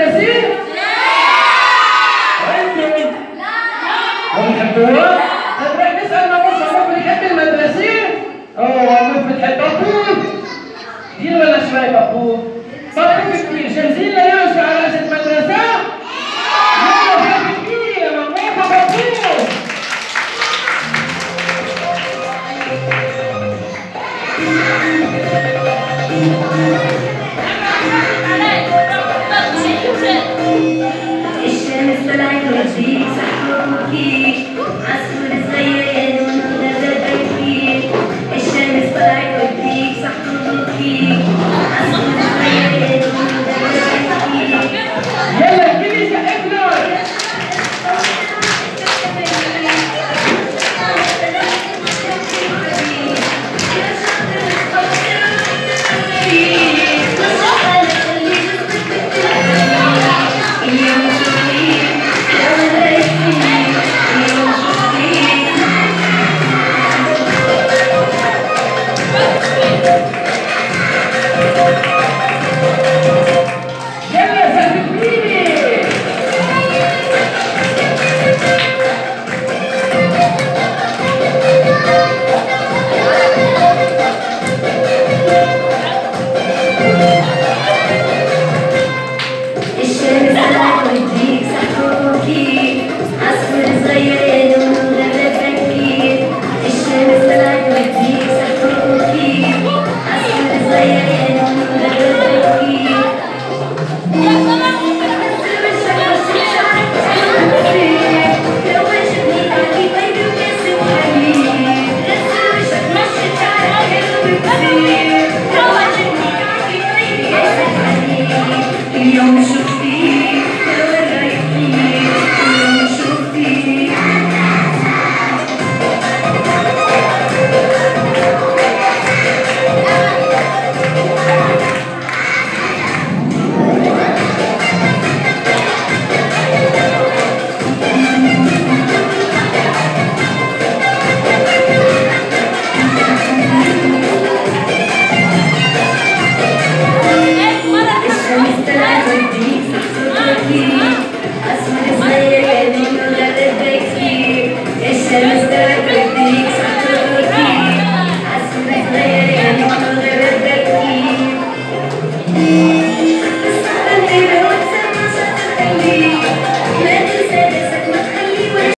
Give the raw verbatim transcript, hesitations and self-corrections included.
المدرسي؟ وانتم؟ ما بتحبوها؟ طيب راح نسأل ماموف، ماموف بتحب المدرسي؟ اوه ماموف بتحب بابوف؟ كتير ولا شوي بابوف؟ بابوف كتير، جاهزين لنمشي على رأس المدرسة؟ يلا بابوف كتير يا ماموف وبابوف! الشمس طلعت وجهي صحوكي عصفور صغير ونور فيك الشمس طلعت وجهي صحوكي عصفور صغير ونور فيك يلا الكل يسقف لك! اليوم